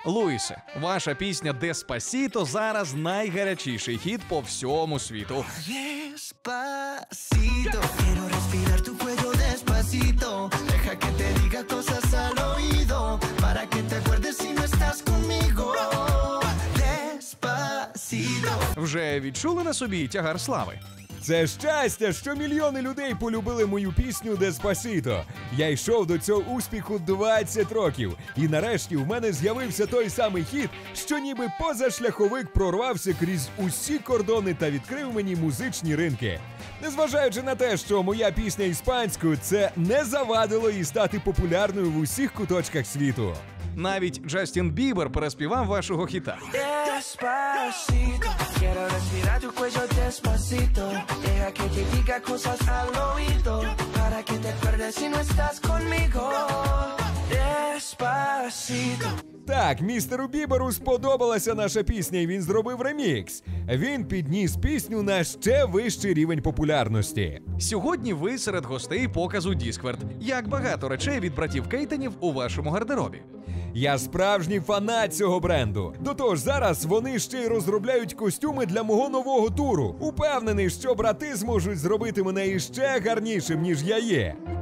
Луїсе, ваша пісня «Деспасіто» зараз найгарячіший хіт по всьому світу. Despacito, quiero respirar tu cuello despacito. Deja que te diga cosas al oído, para que te acuerdes si no estás conmigo. Despacito. Вже відчули на собі тягар слави? Це щастя, що мільйони людей полюбили мою пісню «Деспасіто». Я йшов до цього успіху 20 років. І нарешті в мене з'явився той самий хіт, що ніби позашляховик прорвався крізь усі кордони та відкрив мені музичні ринки. Незважаючи на те, що моя пісня іспанською, це не завадило їй стати популярною в усіх куточках світу. Навіть Джастін Бібер переспівав вашого хіта. Despacito, quiero respirar tu cuello despacito. Deja que te diga cosas al oído, para que te acuerdes si no estás conmigo. Despacito. Так, містеру Біберу сподобалася наша пісня, і він зробив ремікс. Він підніс пісню на ще вищий рівень популярності. Сьогодні ви серед гостей показу Діскверт. Як багато речей від братів Кейтонів у вашому гардеробі? Я справжній фанат цього бренду. До того ж, зараз вони ще й розробляють костюми для мого нового туру. Упевнений, що брати зможуть зробити мене іще гарнішим, ніж я є.